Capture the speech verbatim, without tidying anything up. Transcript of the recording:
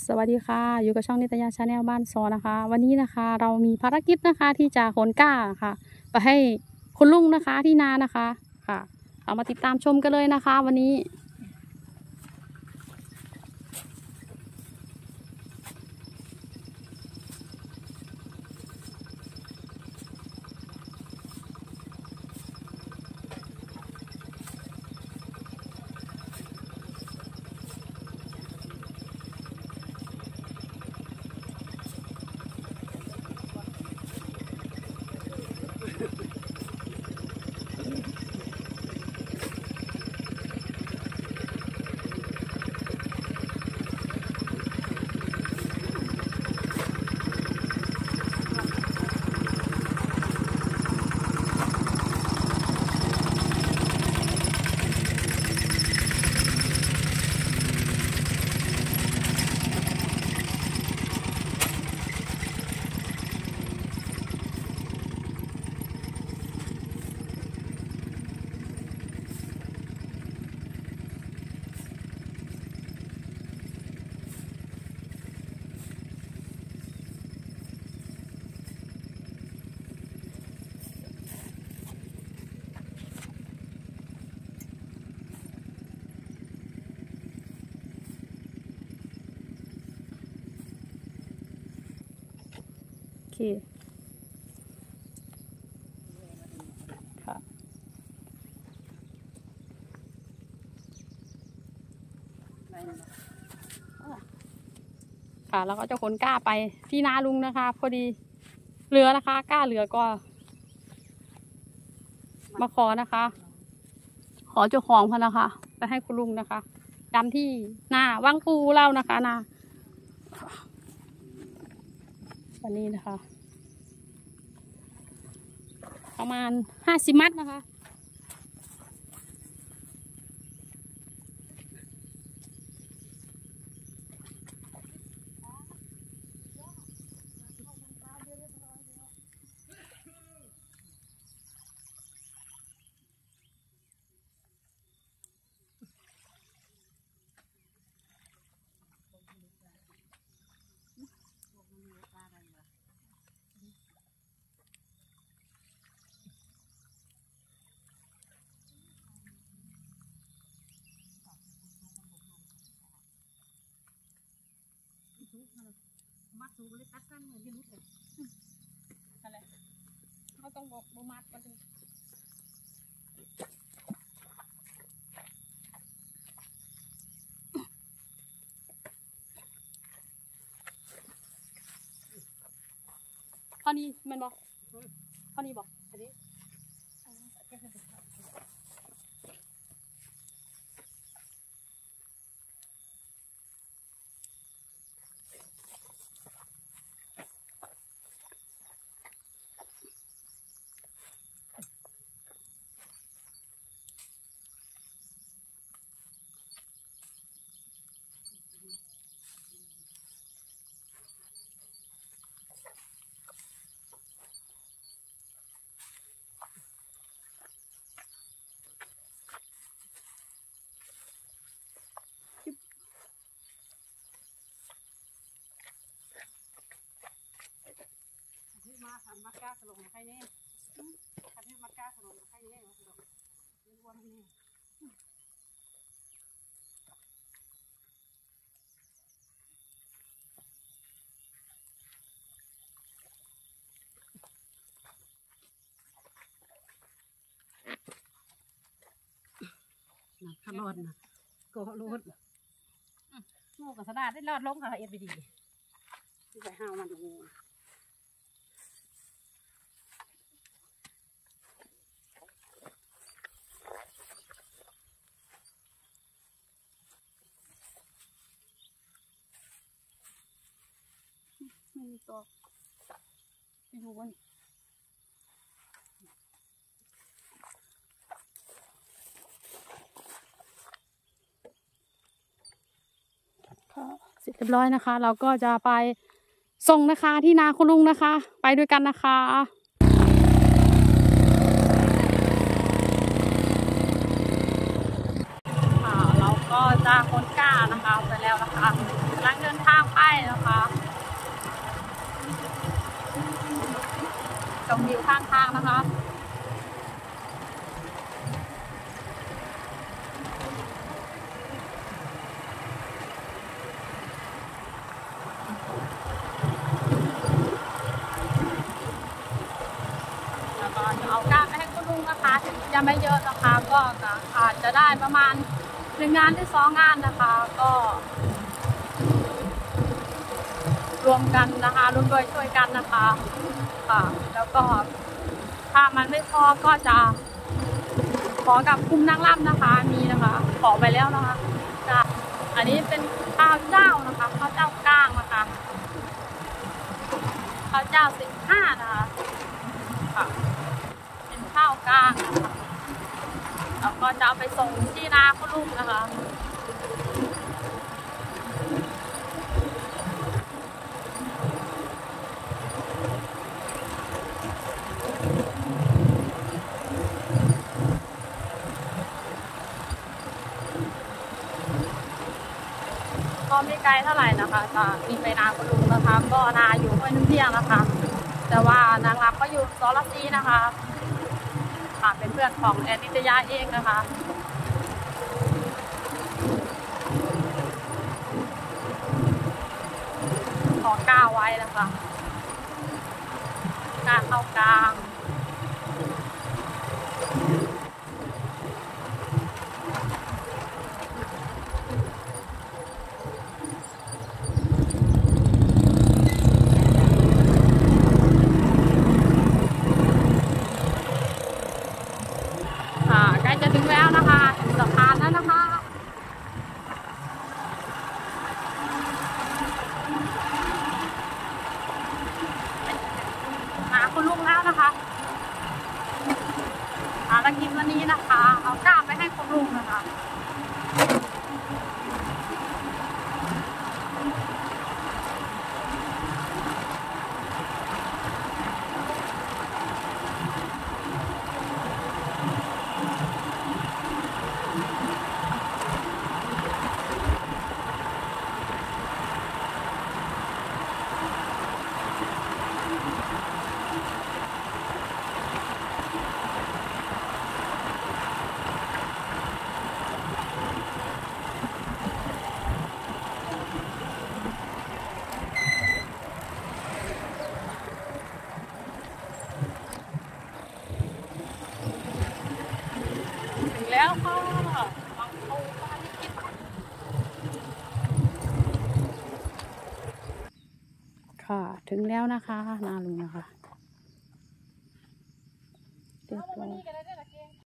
สวัสดีค่ะอยู่กับช่องนิตยาชาแนลบ้านซอนะคะวันนี้นะคะเรามีภารกิจนะคะที่จะขนก้าค่ะไปให้คุณลุงนะคะที่นานะคะค่ะเรามาติดตามชมกันเลยนะคะวันนี้โอเคค่ะค่ะแล้วก็จะขนก้าไปที่นาลุงนะคะพอดีเรือนะคะก้าเรือก็มาขอนะคะ ขอเจ้าของพนนะคะไปให้คุณลุงนะคะดำที่หน้าวังปูเล่านะคะนาวันนี้นะคะประมาณห้าสิบมัดนะคะมัดสูงเลยตัดสั้นเหมือนที่รู้เลยอะไรเขาต้องบอกบมัดกันเลยเท่านี้มันบอกเท่านี้บอกอันนี้มัดก้าสลงใครเนี่ยคันที่มัดก้าสลงใครเนี่ยสลงไม่รู้ว่าที่นี่นะขลอดนะก็รอดโง่กับสดาได้รอดล้มกับเอ็ดบีดีที่ใส่ห้าวมันดูไม่มีตัวไปดูกันเสร็จเรียบร้อยนะคะเราก็จะไปส่งนะคะที่นาคุณลุงนะคะไปด้วยกันนะคะเราก็จะขนก้านะคะไปแล้วนะคะกำลังเดินทางไปนะคะชมวิวข้างทางนะคะแล้วก็จะเอาก้านไปให้คุณลุงนะคะถึงจะไม่เยอะนะคะก็อาจจะได้ประมาณหนึ่งงานหรือสองงานนะคะก็รวมกันนะคะรวมด้วยช่วยกันนะคะค่ะแล้วก็ถ้ามันไม่พอก็จะขอกับกลุ่มนางรำนะคะมีนะคะขอไปแล้วนะคะจ้ะอันนี้เป็นข้าวเจ้านะคะข้าวเจ้าก้างนะคะข้าวเจ้าสิบห้านะคะค่ะเป็นข้าวก้างนะคะแล้วก็จะเอาไปส่งที่นาคุณลุงนะคะก็ไม่ไกลเท่าไหร่นะคะจะมีไปนาคุณลุงนะคะก็นาอยู่ห้วยน้ำเที่ยงนะคะแต่ว่านางรำก็อยู่สระศรีนะคะค่ะเป็นเพื่อนของแอนนิตยาเองนะคะขอก้าวไว้นะคะก้าวเข้ากลางใกล้จะถึงแล้วนะคะถึงสะพานแล้วนะคะหาคุณลุงแล้วนะคะภารกิจวันนี้นะคะเอาก้าวไปให้คุณลุงนะคะถึงแล้วค่ะวังโพภารกิจค่ะถึงแล้วนะคะนาลุงนะคะเรียบร้อย